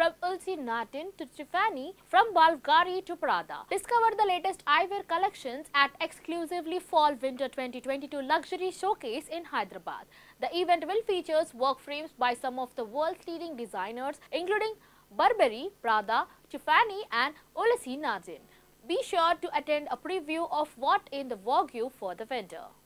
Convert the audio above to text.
from Ulsi Natin to Tiffany, from Bulgari to Prada. Discover the latest eyewear collections at exclusively Fall-Winter 2022 luxury showcase in Hyderabad. The event will feature work frames by some of the world's leading designers, including Burberry, Prada, Tiffany and Ulsi Natin. Be sure to attend a preview of what in the Vogue for the winter.